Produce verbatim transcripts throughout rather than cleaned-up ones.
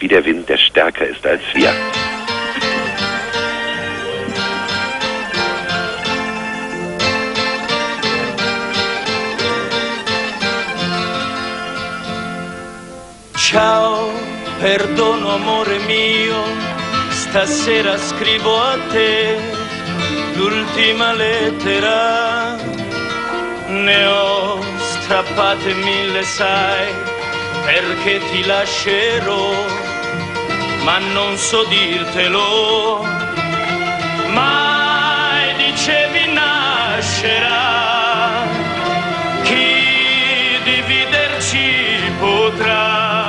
wie der Wind, der stärker ist als wir. Ciao, perdono amore mio, stasera scrivo a te l'ultima lettera. Ne ho strappate mille, sai, perché ti lascerò, ma non so dirtelo. Mai dicevi nascerà, chi dividerci potrà.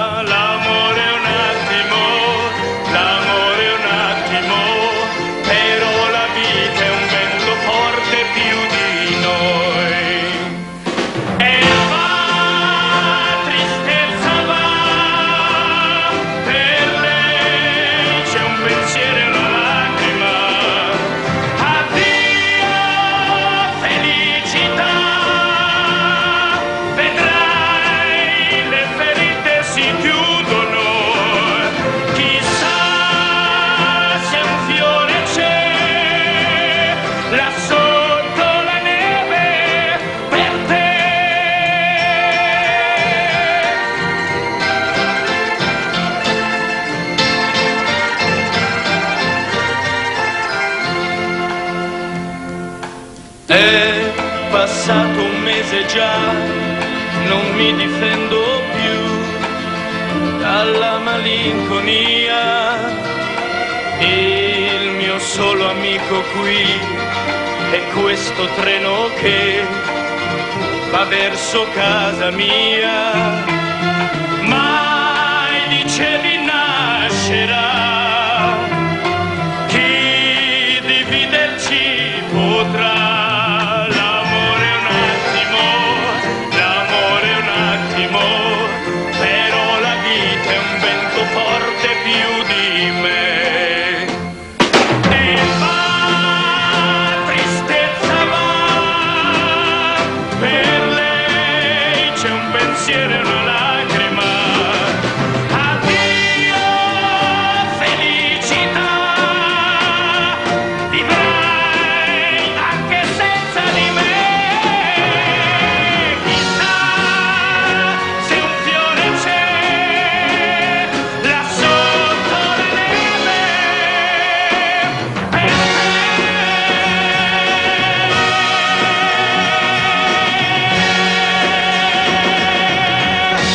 È passato un mese già, non mi difendo più dalla malinconia. Il mio solo amico qui è questo treno che va verso casa mia. Mai dicevi nascerà, chi dividerci potrà.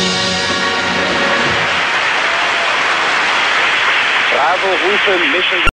Bravo, Rufe, Mission.